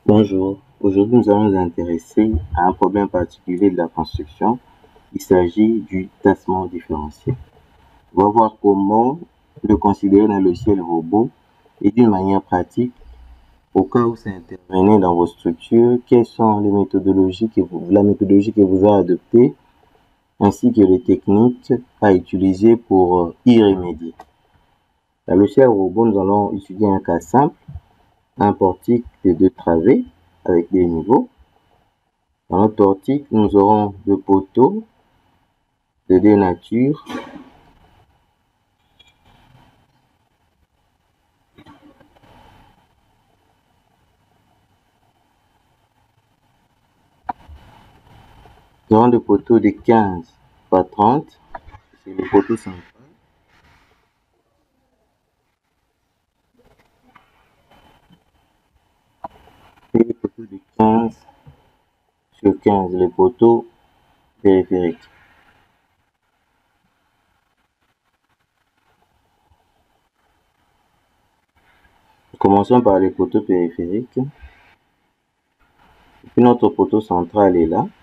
Bonjour, aujourd'hui nous allons nous intéresser à un problème particulier de la construction. Il s'agit du tassement différentiel. On va voir comment le considérer dans le logiciel robot et d'une manière pratique, au cas où ça intervenait dans vos structures, quelles sont les méthodologies la méthodologie que vous avez adoptée, ainsi que les techniques à utiliser pour y remédier. Dans le logiciel robot, nous allons étudier un cas simple, un portique de 2 travées avec des niveaux. Dans notre portique, nous aurons 2 poteaux de 2 natures. Nous aurons 2 poteaux de 15 par 30. C'est le poteau central. Et le poteau de 15 sur 15, le poteau périphérique. Commençons par les poteaux périphériques. Et puis notre poteau central est là.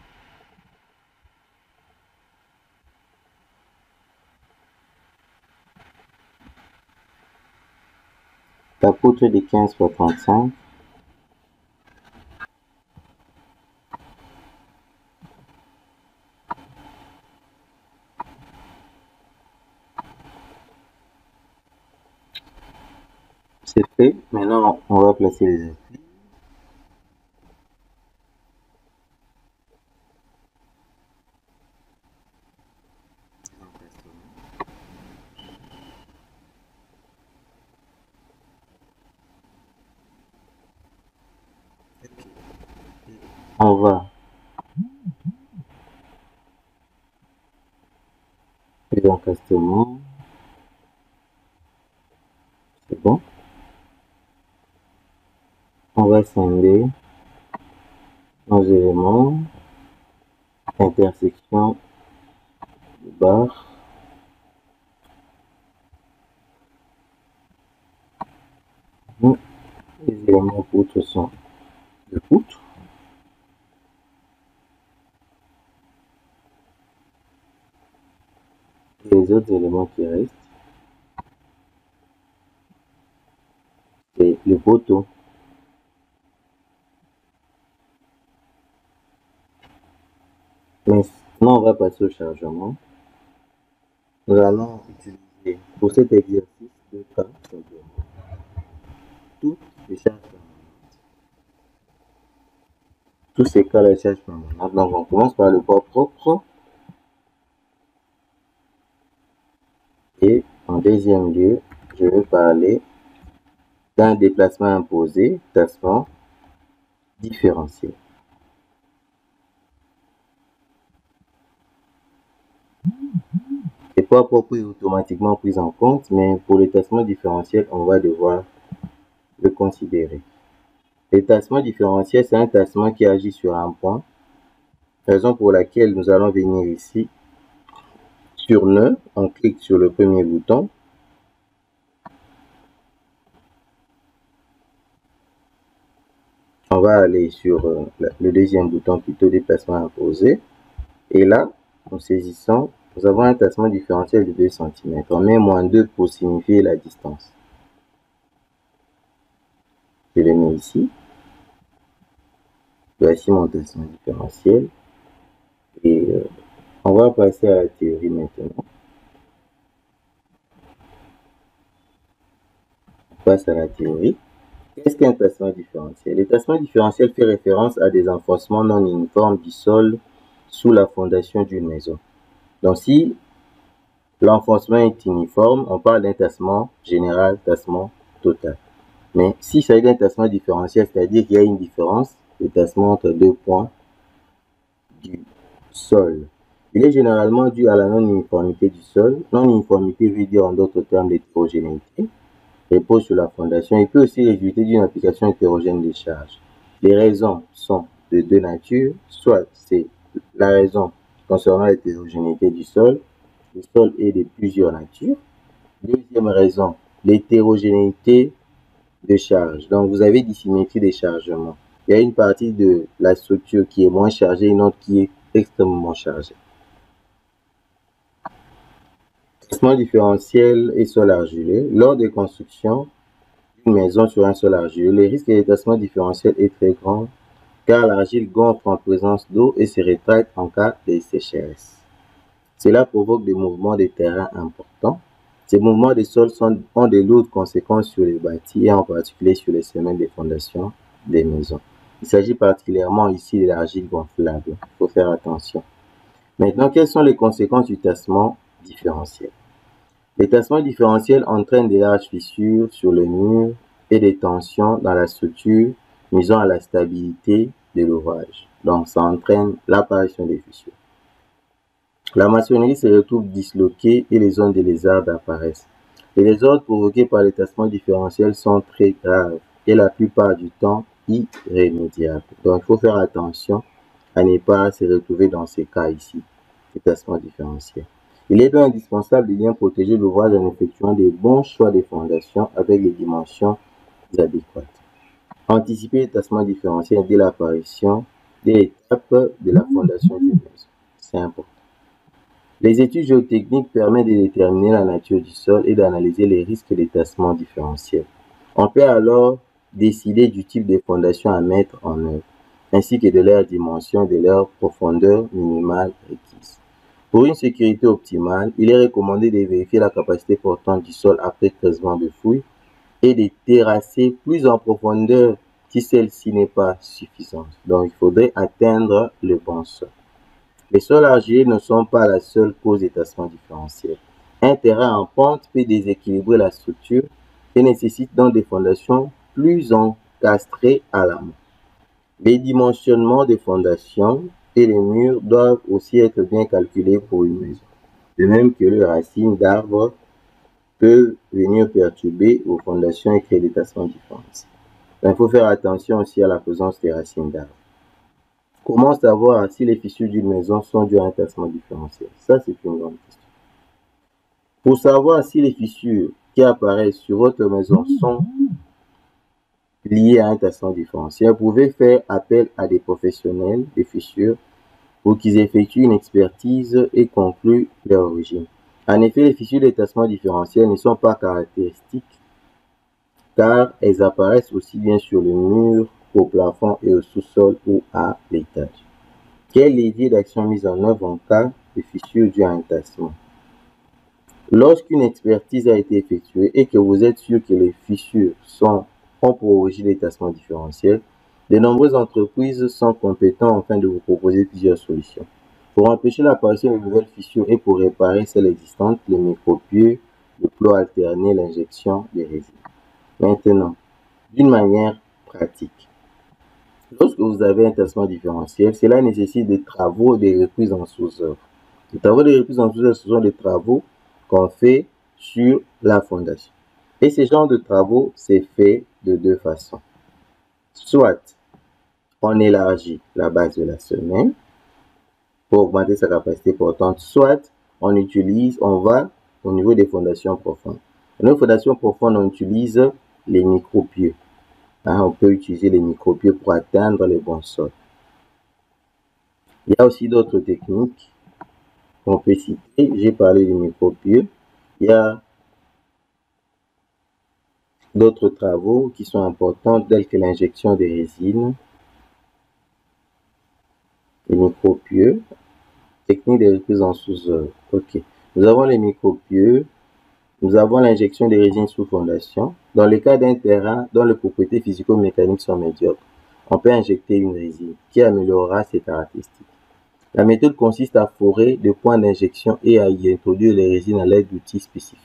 La poutre de 15 par 35. C'est fait. Maintenant, on va placer les appuis. On va les encastements. C'est bon. On va scinder nos éléments, intersection de barres. Les éléments poutres sont de poutres. Et les autres éléments qui restent, c'est le poteau. Maintenant, on va passer au chargement. Nous allons utiliser pour cet exercice de cas toutes les charges permanentes. Tous ces cas de charges permanentes. Donc, on commence par le poids propre. Et en deuxième lieu, je vais parler d'un déplacement imposé, tassement différentiel. Les poids propres est automatiquement pris en compte, mais pour le tassement différentiel, on va devoir le considérer. Le tassement différentiel, c'est un tassement qui agit sur un point, raison pour laquelle nous allons venir ici sur nœud, on clique sur le premier bouton. On va aller sur le deuxième bouton, plutôt déplacement imposé. Et là, en saisissant, nous avons un tassement différentiel de 2 cm. On met -2 pour signifier la distance. Je le mets ici. Voici mon tassement différentiel. Et on va passer à la théorie maintenant. On passe à la théorie. Qu'est-ce qu'un tassement différentiel? Le tassement différentiel fait référence à des enfoncements non uniformes du sol sous la fondation d'une maison. Donc, si l'enfoncement est uniforme, on parle d'un tassement général, tassement total. Mais s'il s'agit d'un tassement différentiel, c'est-à-dire qu'il y a une différence de tassement entre 2 points du sol, il est généralement dû à la non-uniformité du sol. Non-uniformité veut dire en d'autres termes l'hétérogénéité, repose sur la fondation. Il peut aussi résulter d'une application hétérogène des charges. Les raisons sont de 2 natures, soit c'est la raison concernant l'hétérogénéité du sol, le sol est de plusieurs natures. Deuxième raison, l'hétérogénéité de charge. Donc vous avez dissymétrie des chargements. il y a une partie de la structure qui est moins chargée, une autre qui est extrêmement chargée. Tassement différentiel et sol argileux. Lors des constructions d'une maison sur un sol argileux, le risque de tassement différentiel est très grand car l'argile gonfle en présence d'eau et se rétracte en cas de sécheresse. Cela provoque des mouvements de terrain importants. Ces mouvements de sol ont de lourdes conséquences sur les bâtis et en particulier sur les semelles des fondations des maisons. Il s'agit particulièrement ici de l'argile gonflable. Il faut faire attention. Maintenant, quelles sont les conséquences du tassement différentiel? Les tassements différentiels entraînent de larges fissures sur le mur et des tensions dans la structure, nuisant à la stabilité de l'ouvrage. Donc, ça entraîne l'apparition des fissures. La maçonnerie se retrouve disloquée et les zones de lézard apparaissent. Les désordres provoqués par les tassements différentiels sont très graves et la plupart du temps irrémédiables. Donc, il faut faire attention à ne pas se retrouver dans ces cas ici, les tassements différentiels. Il est donc indispensable de bien protéger l'ouvrage en effectuant des bons choix de fondations avec les dimensions adéquates. Anticiper les tassements différentiels dès l'apparition des étapes de la fondation d'une maison. C'est important. Les études géotechniques permettent de déterminer la nature du sol et d'analyser les risques des tassements différentiels. On peut alors décider du type de fondation à mettre en œuvre, ainsi que de leur dimension et de leur profondeur minimale requise. Pour une sécurité optimale, il est recommandé de vérifier la capacité portante du sol après creusement de fouilles et de terrasser plus en profondeur si celle-ci n'est pas suffisante. Donc, il faudrait atteindre le bon sol. Les sols argileux ne sont pas la seule cause des tassements différentiels. Un terrain en pente peut déséquilibrer la structure et nécessite donc des fondations plus encastrées à l'amont. Les dimensionnements des fondations et les murs doivent aussi être bien calculés pour une maison. De même que les racines d'arbres peuvent venir perturber vos fondations et créer des tassements différentiels. Il faut faire attention aussi à la présence des racines d'arbres. Comment savoir si les fissures d'une maison sont dues à un tassement différentiel? Ça, c'est une grande question. Pour savoir si les fissures qui apparaissent sur votre maison sont liées à un tassement différentiel, vous pouvez faire appel à des professionnels des fissures pour qu'ils effectuent une expertise et concluent leur origine. En effet, les fissures des tassements différentiels ne sont pas caractéristiques car elles apparaissent aussi bien sur le mur qu'au plafond et au sous-sol ou à l'étage. Quel levier d'action mis en œuvre en cas de fissure due à un tassement? Lorsqu'une expertise a été effectuée et que vous êtes sûr que les fissures ont pour origine des tassements différentiels, de nombreuses entreprises sont compétentes afin de vous proposer plusieurs solutions. Pour empêcher l'apparition de nouvelles fissures et pour réparer celles existantes, les micropieux, le plot alterné, l'injection des résines. Maintenant, d'une manière pratique, lorsque vous avez un tassement différentiel, cela nécessite des travaux de reprise en sous-œuvre. Les travaux de reprise en sous-œuvre, ce sont des travaux qu'on fait sur la fondation. Et ce genre de travaux, c'est fait de deux façons. Soit on élargit la base de la semelle pour augmenter sa capacité portante, soit on va au niveau des fondations profondes. Dans les fondations profondes, on utilise les micropieux. On peut utiliser les micropieux pour atteindre les bons sols. Il y a aussi d'autres techniques qu'on peut citer. J'ai parlé des micropieux. Il y a d'autres travaux qui sont importants, tels que l'injection des résines, les micropieux, technique de reprise en sous-œuvre. Ok. Nous avons les micropieux. Nous avons l'injection des résines sous fondation. Dans le cas d'un terrain dont les propriétés physico-mécaniques sont médiocres, on peut injecter une résine qui améliorera ses caractéristiques. La méthode consiste à forer des points d'injection et à y introduire les résines à l'aide d'outils spécifiques.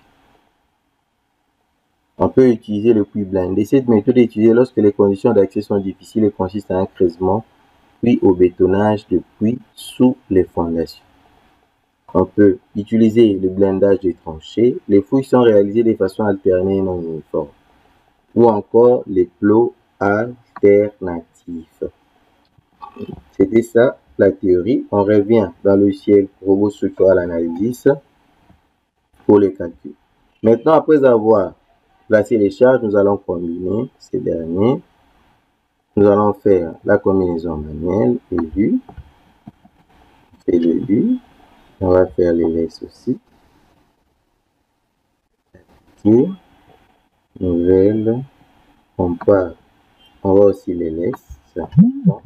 On peut utiliser le puits blindé. Cette méthode est utilisée lorsque les conditions d'accès sont difficiles et consiste à un creusement puis au bétonnage de puits sous les fondations. On peut utiliser le blindage des tranchées. Les fouilles sont réalisées de façon alternée et non uniforme. Ou encore les plots alternatifs. C'était ça la théorie. On revient dans le logiciel Robot Structural Analysis pour les calculs. Maintenant, après avoir placé les charges, nous allons combiner ces derniers. nous allons faire la combinaison manuelle et U. C'est le U. On va faire les laisses aussi. Appliquer. Nouvelle. On part. On va aussi les laisses. C'est important.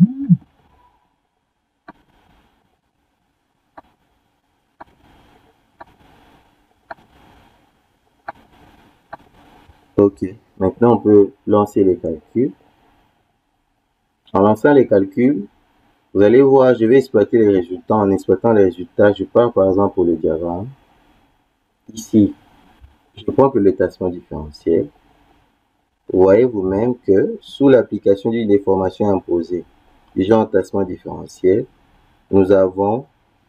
Ok. Maintenant, on peut lancer les calculs. En lançant les calculs, vous allez voir, je vais exploiter les résultats. En exploitant les résultats, je pars par exemple pour le diagramme. Ici, je prends que le tassement différentiel. Vous voyez vous-même que sous l'application d'une déformation imposée, déjà en tassement différentiel, nous avons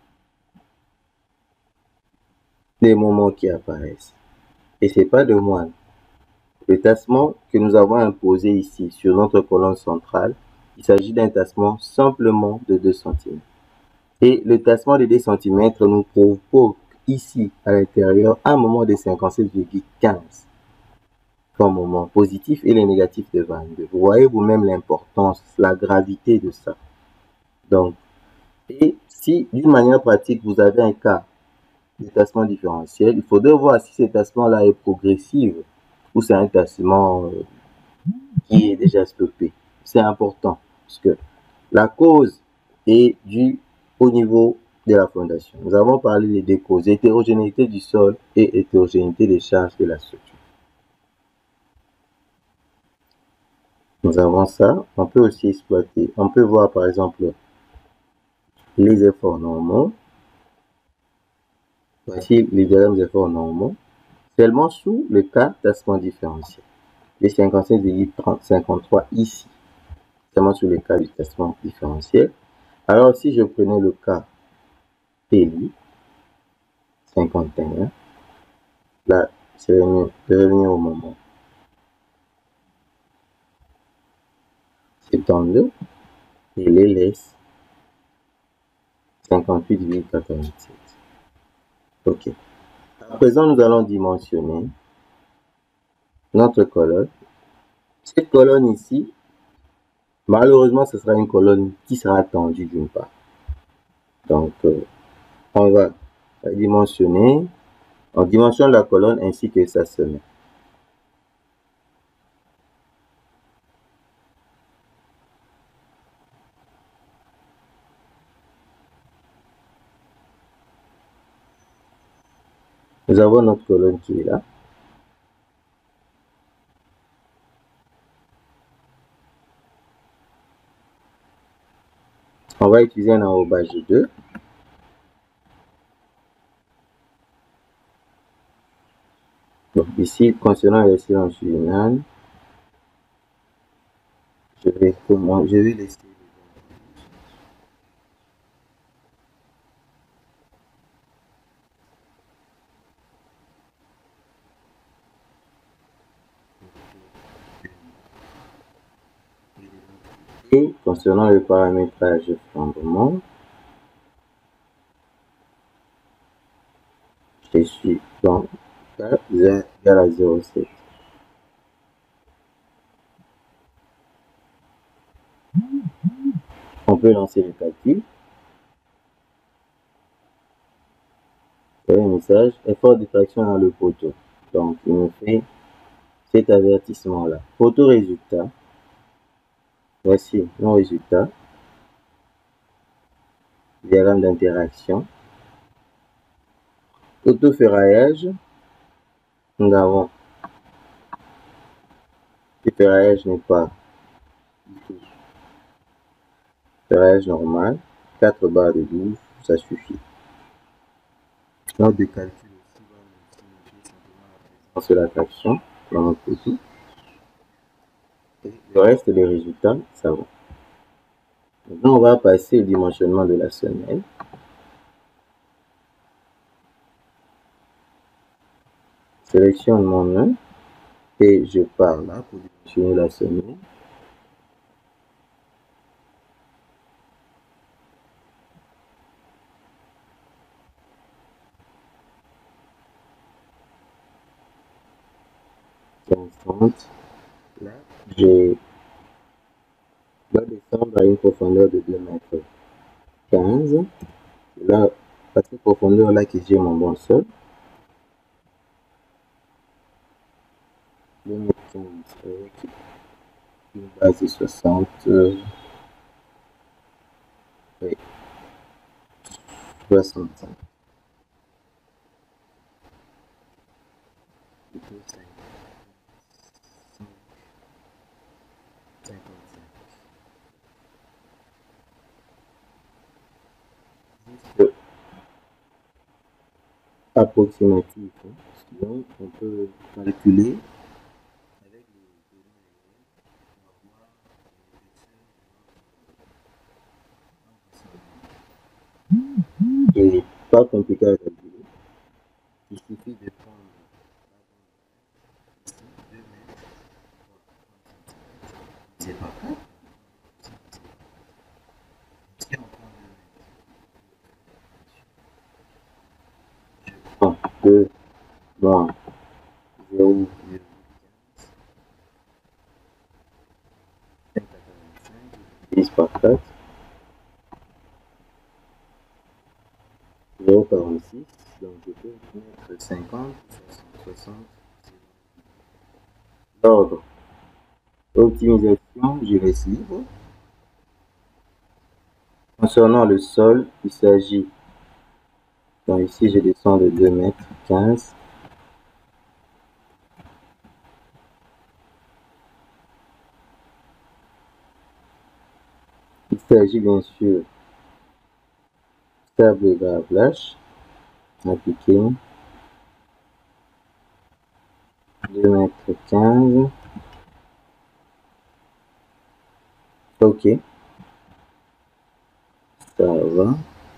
des moments qui apparaissent. Et ce n'est pas de moindre. Le tassement que nous avons imposé ici sur notre colonne centrale, il s'agit d'un tassement simplement de 2 cm. Et le tassement de 2 cm nous provoque ici à l'intérieur un moment de 57,15 comme moment positif et les négatifs de 22. Vous voyez vous-même l'importance, la gravité de ça. Donc, et si d'une manière pratique vous avez un cas de tassement différentiel, il faudrait voir si ce tassement-là est progressif ou c'est un tassement qui est déjà stoppé. C'est important parce que la cause est due au niveau de la fondation. Nous avons parlé des deux causes, hétérogénéité du sol et hétérogénéité des charges de la structure. Nous avons ça. On peut aussi exploiter. On peut voir par exemple les efforts normaux. Voici les diagrammes efforts normaux. Seulement sous le cas tassement différentiel. Les 55,53 ici. Seulement sous le cas du tassement différentiel. Alors si je prenais le cas PLI, 51, là, c'est revenir au moment 72 et les laisse 58,87. Ok. À présent, nous allons dimensionner notre colonne. Cette colonne ici, malheureusement, ce sera une colonne qui sera tendue d'une part. Donc, on va dimensionner. On dimensionne la colonne ainsi que sa semelle. Nous avons notre colonne qui est là. On va utiliser un enrobage de 2. Donc ici, concernant les silences finales, je vais laisser et concernant le paramétrage de flambement, je suis dans 4 égale à 0,7. On peut lancer le calcul. Et le message, effort de traction dans le poteau. Donc, il me fait cet avertissement-là. Poteau résultat. Voici nos résultats. Diagramme d'interaction. Auto-ferraillage. Nous avons le ferraillage n'est pas du tout ferraillage normal. 4 barres de 12, ça suffit. Note de calcul aussi va sur la traction dans notre poteau. Le reste des résultats, ça va. Maintenant, on va passer au dimensionnement de la semelle. Sélectionne mon nom et je pars là pour dimensionner la semelle. Là, j'ai descendre à une profondeur de 2,15 m. C'est là, à cette profondeur-là que j'ai mon bon sol. 2,15 m avec une base de 60, oui, 65. Juste approximatif, hein. Sinon, on peut calculer avec les données réelles pour avoir l'épaisseur. Et pas compliqué à calculer. Il suffit de prendre 2 mètres, c'est pas grave. Si on prend 2 moins 0,15, 10 par 4, 0,46, donc je peux mettre 50, 60. L'ordre optimisation, je laisse libre. Concernant le sol, il s'agit, donc ici je descends de 2,15 m. Il s'agit bien sûr sable et gravelage appliqué 2,15 m. Ok, ça va.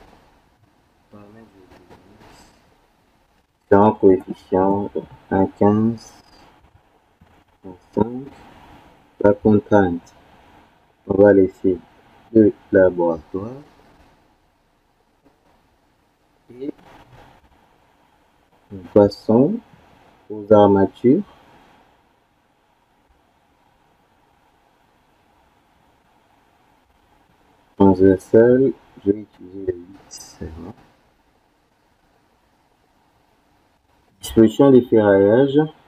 Différents coefficients 1,15, 1,5. La contrainte, on va laisser le laboratoire et nous passons aux armatures. Transversale, je vais utiliser le 8. Disposition des ferraillages.